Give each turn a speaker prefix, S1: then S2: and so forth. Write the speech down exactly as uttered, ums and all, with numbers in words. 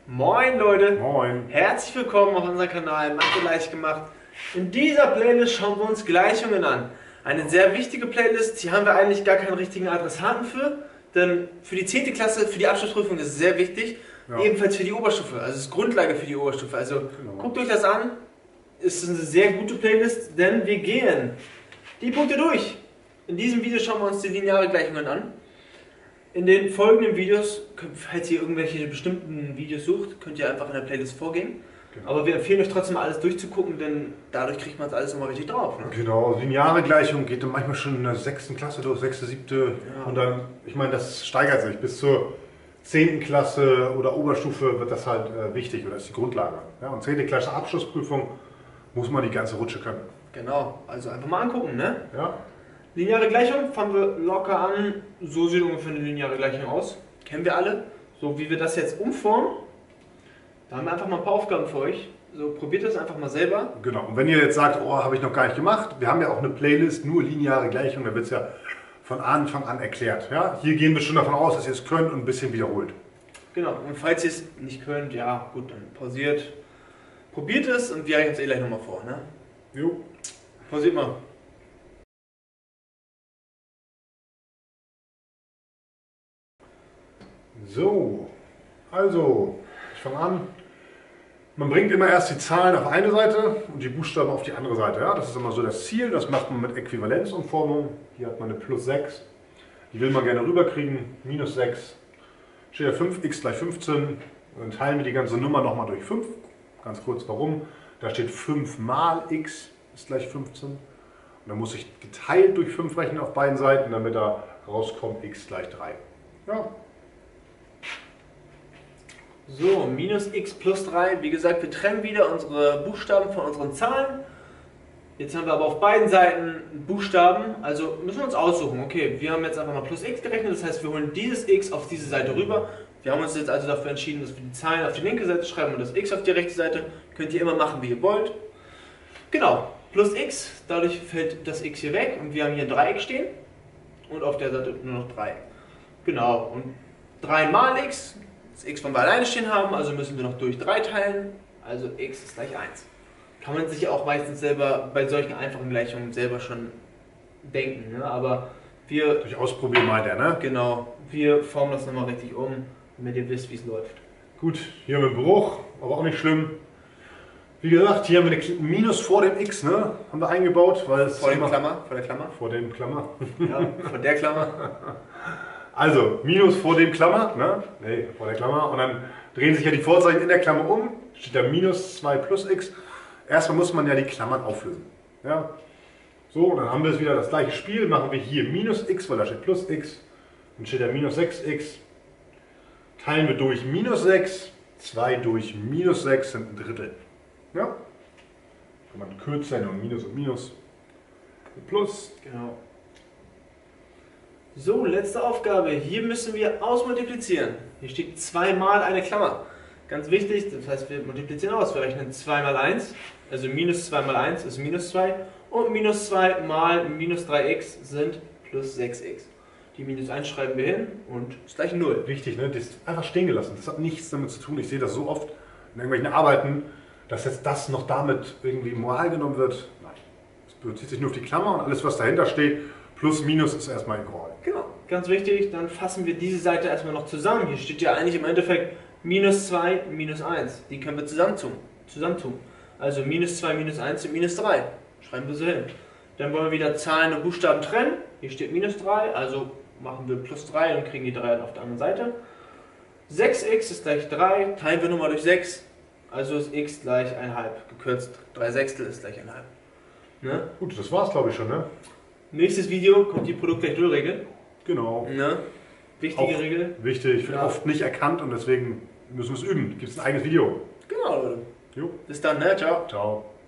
S1: Moin Leute,
S2: Moin.
S1: herzlich willkommen auf unserem Kanal Mathe leicht gemacht. In dieser Playlist schauen wir uns Gleichungen an. Eine sehr wichtige Playlist, hier haben wir eigentlich gar keinen richtigen Adressaten für, denn für die zehnte Klasse, für die Abschlussprüfung ist es sehr wichtig, ja. Ebenfalls für die Oberstufe, also es ist Grundlage für die Oberstufe. Also genau. Guckt euch das an, es ist eine sehr gute Playlist, denn wir gehen die Punkte durch. In diesem Video schauen wir uns die lineare Gleichungen an. In den folgenden Videos, falls ihr irgendwelche bestimmten Videos sucht, könnt ihr einfach in der Playlist vorgehen. Genau. Aber wir empfehlen euch trotzdem alles durchzugucken, denn dadurch kriegt man es alles nochmal richtig drauf. Ne?
S2: Genau, lineare Gleichung geht dann manchmal schon in der sechsten Klasse durch, sechste, siebte. Ja. Und dann, ich meine, das steigert sich. Bis zur zehnten Klasse oder Oberstufe wird das halt äh, wichtig oder ist die Grundlage. Ja, und zehnte Klasse Abschlussprüfung muss man die ganze Rutsche können.
S1: Genau, also einfach mal angucken, ne?
S2: Ja.
S1: Lineare Gleichung fangen wir locker an. So sieht ungefähr eine lineare Gleichung aus. Kennen wir alle. So wie wir das jetzt umformen, da haben wir einfach mal ein paar Aufgaben für euch. So probiert das einfach mal selber.
S2: Genau. Und wenn ihr jetzt sagt, oh, habe ich noch gar nicht gemacht, wir haben ja auch eine Playlist, nur lineare Gleichung, da wird es ja von Anfang an erklärt. Ja? Hier gehen wir schon davon aus, dass ihr es könnt und ein bisschen wiederholt.
S1: Genau. Und falls ihr es nicht könnt, ja gut, dann pausiert. Probiert es und wir reichen es eh gleich nochmal vor. Ne?
S2: Jo.
S1: Pausiert mal.
S2: So, also, ich fange an. Man bringt immer erst die Zahlen auf eine Seite und die Buchstaben auf die andere Seite. Ja? Das ist immer so das Ziel, das macht man mit Äquivalenzumformung. Hier hat man eine plus sechs, die will man gerne rüberkriegen, minus sechs. Steht ja fünf x gleich fünfzehn. Dann teilen wir die ganze Nummer nochmal durch fünf. Ganz kurz warum. Da steht fünf mal x ist gleich fünfzehn. Und dann muss ich geteilt durch fünf rechnen auf beiden Seiten, damit da rauskommt x gleich drei. Ja.
S1: So, minus x plus drei. Wie gesagt, wir trennen wieder unsere Buchstaben von unseren Zahlen. Jetzt haben wir aber auf beiden Seiten Buchstaben, also müssen wir uns aussuchen. Okay, wir haben jetzt einfach mal plus x gerechnet, das heißt, wir holen dieses x auf diese Seite rüber. Wir haben uns jetzt also dafür entschieden, dass wir die Zahlen auf die linke Seite schreiben und das x auf die rechte Seite. Könnt ihr immer machen, wie ihr wollt. Genau, plus x, dadurch fällt das x hier weg und wir haben hier ein Dreieck stehen und auf der Seite nur noch drei. Genau, und drei mal x. Das x wollen wir alleine stehen haben, also müssen wir noch durch drei teilen, also x ist gleich eins. Kann man sich auch meistens selber bei solchen einfachen Gleichungen selber schon denken, ne? Aber wir...
S2: Durch Ausprobieren meint er, ne?
S1: Genau, wir formen das nochmal richtig um, damit ihr wisst, wie es läuft.
S2: Gut, hier haben wir einen Bruch, aber auch nicht schlimm. Wie gesagt, hier haben wir eine Minus vor dem x, ne? Haben wir eingebaut, weil es...
S1: Vor dem Klammer, vor der Klammer.
S2: Vor dem Klammer.
S1: Ja, vor der Klammer.
S2: Also, Minus vor dem Klammer, ne? Nee, vor der Klammer. Und dann drehen sich ja die Vorzeichen in der Klammer um. Steht da minus zwei plus x. Erstmal muss man ja die Klammern auflösen. Ja? So, dann haben wir es wieder das gleiche Spiel. Machen wir hier minus x, weil da steht plus x. Dann steht da minus sechs x. Teilen wir durch minus sechs. zwei durch minus sechs sind ein Drittel. Ja? Kann man kürzen und Minus und Minus. Und Plus.
S1: Genau. So, letzte Aufgabe. Hier müssen wir ausmultiplizieren. Hier steht zwei mal eine Klammer. Ganz wichtig, das heißt, wir multiplizieren aus. Wir rechnen zwei mal eins, also minus zwei mal eins ist minus zwei. Und minus zwei mal minus drei x sind plus sechs x. Die minus eins schreiben wir hin und ist gleich null.
S2: Wichtig, ne? Das ist einfach stehen gelassen. Das hat nichts damit zu tun. Ich sehe das so oft in irgendwelchen Arbeiten, dass jetzt das noch damit irgendwie moral genommen wird. Nein. Es bezieht sich nur auf die Klammer und alles, was dahinter steht, plus, minus ist erstmal egal.
S1: Genau, ganz wichtig, dann fassen wir diese Seite erstmal noch zusammen. Hier steht ja eigentlich im Endeffekt minus zwei, minus eins. Die können wir zusammentun. zusammentun. Also minus zwei, minus eins und minus drei. Schreiben wir so hin. Dann wollen wir wieder Zahlen und Buchstaben trennen. Hier steht minus drei, also machen wir plus drei und kriegen die drei auf der anderen Seite. sechs x ist gleich drei, teilen wir nochmal durch sechs, also ist x gleich eins Komma fünf. Gekürzt, drei Sechstel ist gleich eins Komma fünf. Ne?
S2: Gut, das war's glaube ich schon, ne?
S1: Nächstes Video kommt die Produkt-gleich-Null-Regel.
S2: Genau.
S1: Ne? Wichtige
S2: auch
S1: Regel.
S2: Wichtig, wird ja oft nicht erkannt und deswegen müssen wir es üben. Gibt es ein eigenes Video.
S1: Genau, Leute.
S2: Jo.
S1: Bis dann, ne? Ciao.
S2: Ciao.